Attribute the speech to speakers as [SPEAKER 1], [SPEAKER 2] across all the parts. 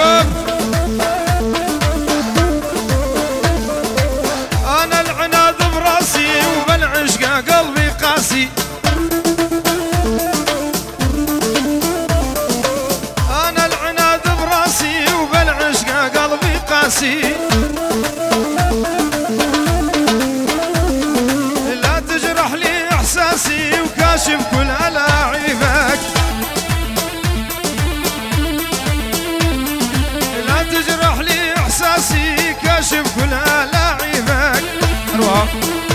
[SPEAKER 1] انا العناد براسي وبالعشق قلبي قاسي. انا العناد براسي وبالعشق قلبي قاسي. لا تجرح لي احساسي وكاشف كل الاعيبك. لا تجرح لي احساسي كاشف كل الاعيبك. اروح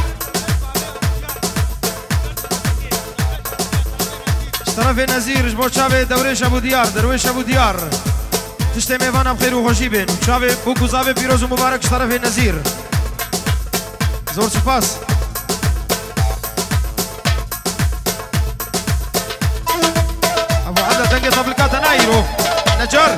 [SPEAKER 1] اشترف نزير جبو شافي درويش ابو ديار. درويش ابو ديار تشتي ميفانا بخير وخوشی بین. شافي بوكو زافي پیروز و مبارک اشترف نزير. زور سپاس. ابو عدل تنقي طبلكات نايرو نجار.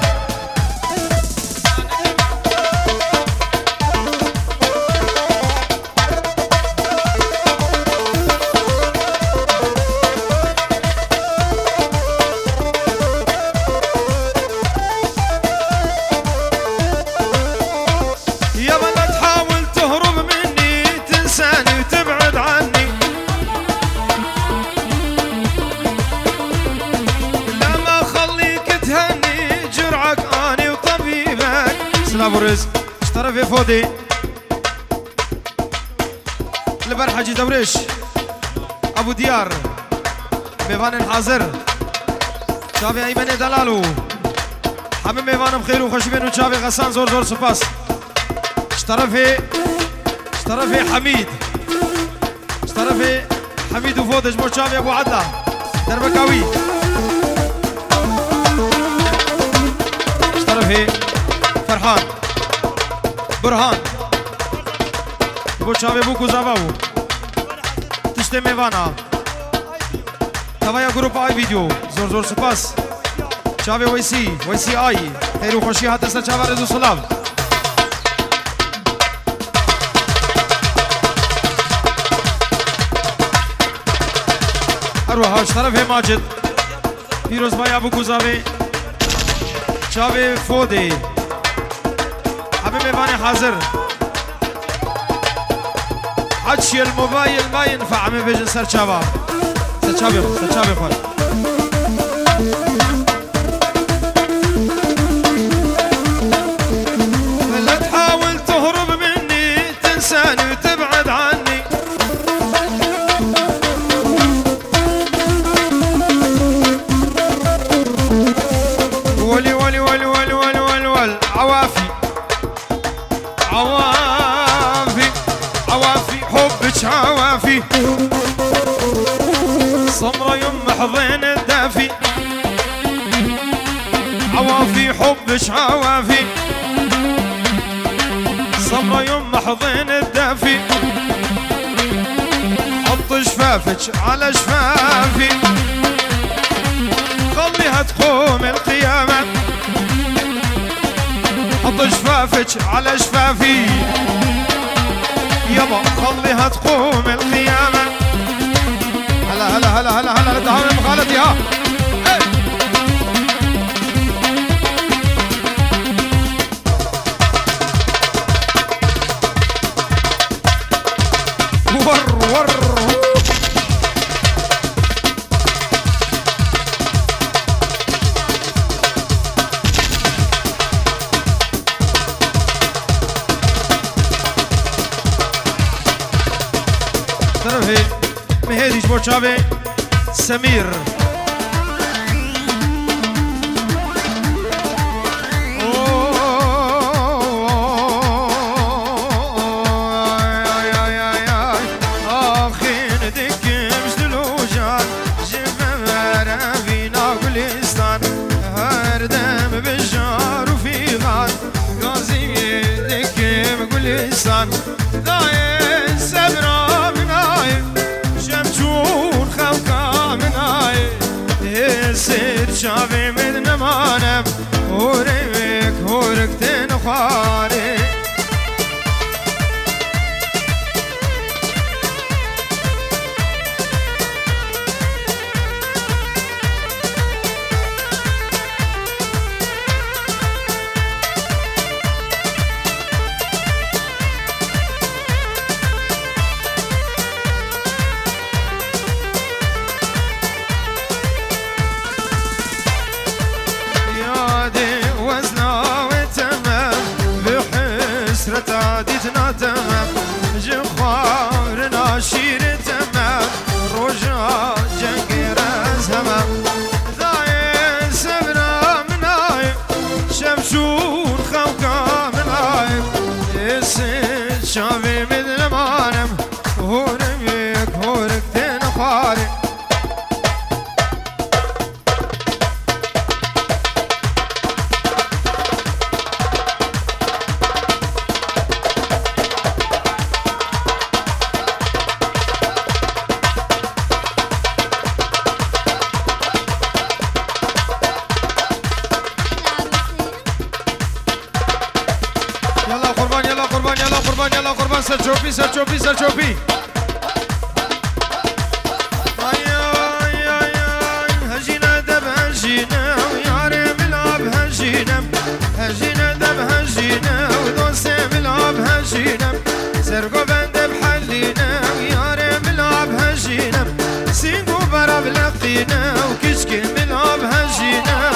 [SPEAKER 1] بورز اشترف يا فودي البرحجي دوريش ابو ديار ميفان حاضر. شافي ايمن دلالو حمد ميفان بخير وخوش بين وشافي غسان زور زور سپاس. اشترفي حميد. اشترفي حميد وفودي جمو شافي ابو عدلا دربكاوي. اشترفي فرحان برهان بو شافي بوكو زافاو تشتي ميفانا توايا جروب اي فيديو زور زور سپاس. شافي ويسي اي خير وخوشي هاتسنا شافي رزو سلام. اروح اشترف ماجد فيروز باي ابو كوزافي. شافي فودي حبيب ميفاني حاضر. حدشي الموبايل ما ينفع عمي بيجن سر شابا سر خوال. لا تحاول تهرب مني تنساني وتبعد عني. ولي ولي ولي ولي ولي ولي ولي عوافي حبك عوافي. سمرة يم حضين الدافي. عوافي حبك عوافي. سمرة يم حضين الدافي. حط شفافك على شفافي. خليها تقوم القيامة. حط شفافك على شفافي يابا خليها تقوم القيامة. هلا هلا هلا هلا هلا تعاون مخالتي ها. ور مهدي جبور شافي سمير. شافي من نمانم هوريك هورك تنخاري. سرتا دیتنا تمام جخوار ناشیر تمام روجا جنگی رز همم دای سبرا منای شمشون خوکا منای ایسی شاوی مدلمانم هورم یک هورک تین خاری سر چوپی سر چوپی سر چوپی هجینه دب هجینه و یاره ملاب هجینه هجینه دب هجینه و دوسته ملاب هجینه سرگو بنده بحلینه و یاره ملاب هجینه سینگو برا بلقینه و کشکی ملاب هجینه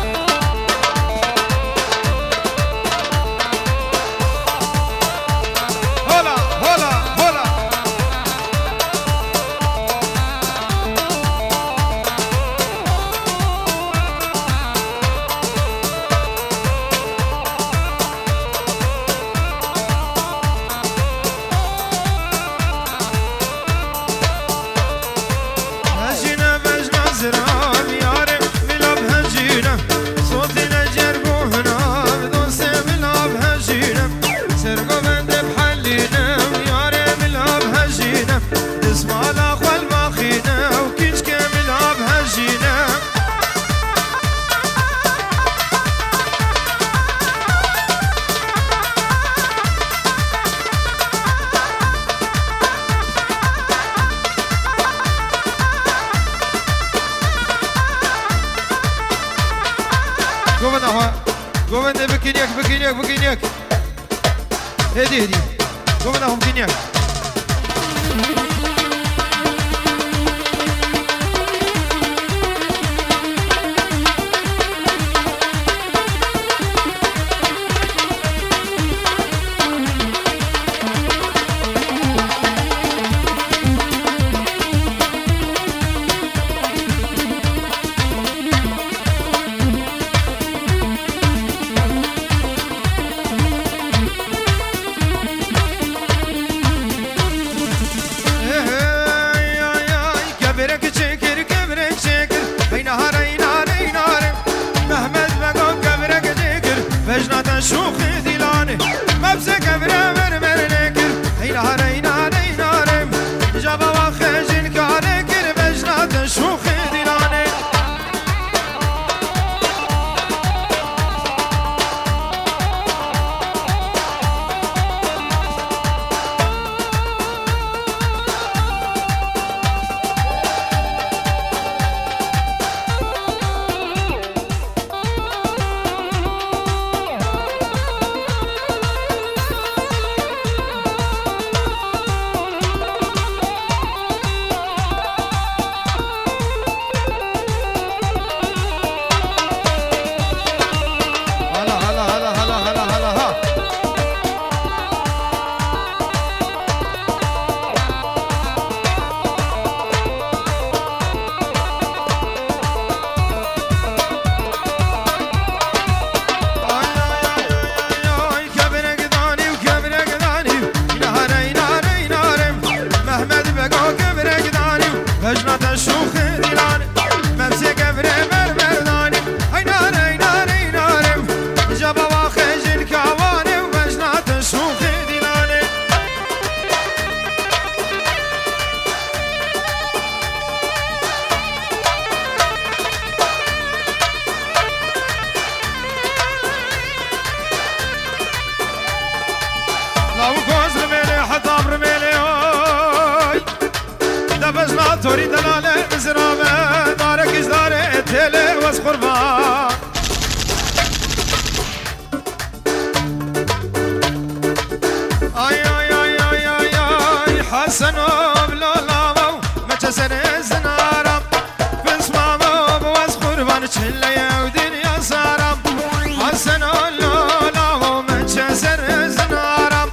[SPEAKER 1] Govende bekinyak. Hedi. Govende hom kinyak. شوخي ديلاني مبسك ابرا مرمر نكر هينار هينار هينارم جابا واخجن كاركر بجنات شوخي ديلاني توري دلالة بزرامة دارك إجدارة تيلي وز قربان آي آي آي آي آي آي حسنو بلولامو ما جسر الزنارم بسمامو بوز قربان چلي ودنيا سارم حسنو بلولامو ما جسر الزنارم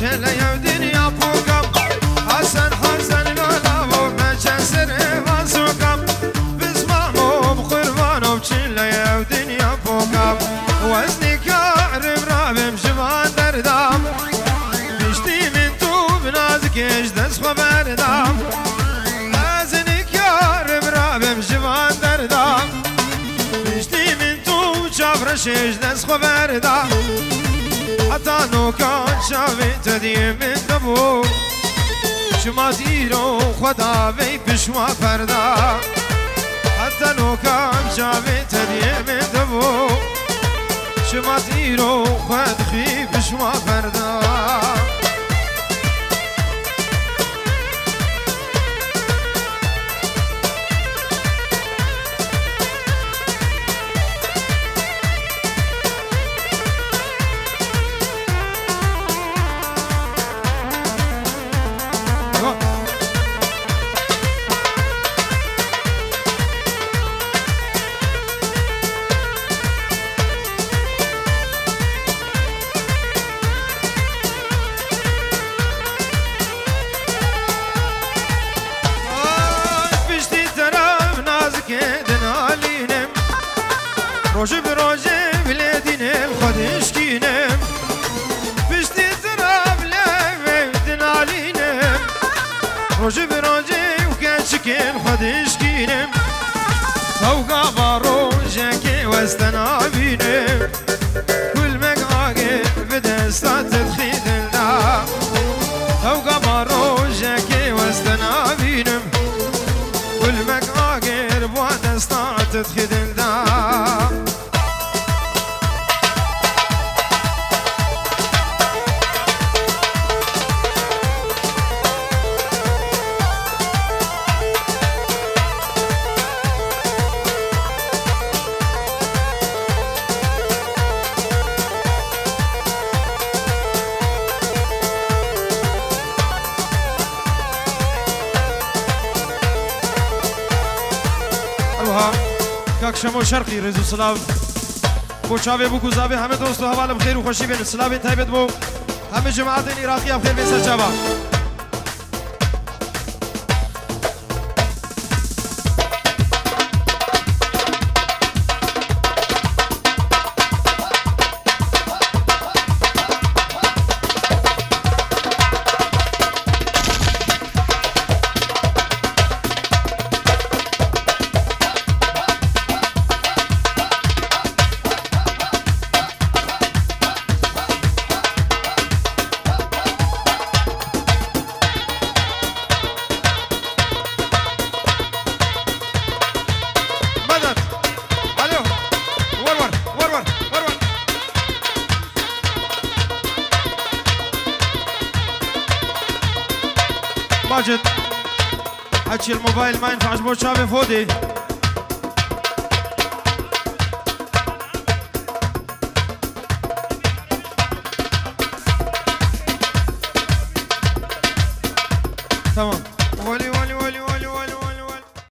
[SPEAKER 1] چله یو دنیا پوکم حسن حسن لولابو مجسر واسوکم بزمامو بقربانو چله یو دنیا پوکم وزنی کارم رابم جوان دردم بشتی من تو بنازکش دست خو بردم وزنی کارم رابم جوان دردم بشتی من تو چافرشش دست خو بردم حتی نوکان شاوی تدیه من دبو شما دیرو خدا وی پشوا فردا حتی نوکان شاوی تدیه من دبو شما دیرو خود خی پشوا فردا روزی به روزی بلدینم خودش کینم پشتی طرف لبدن علینم روزی به روزی و کشکن خودش کینم فوقا باروزه که وستنا بینم کل مقاقه به دستات تدخیدلنا فوقا باروزه که وستنا بینم کل مقاقه با دستات تدخیدلنا شما شرقی رزو سلام بو چاوی بو گوزاوی همه دوست و حوالم خیر و خوشی بین سلام تایبت بو همه جماعت عراقی هم خیر بین سرچابا ماجد حكي الموبايل ما ينفعش بو شافي فودي تمام ولي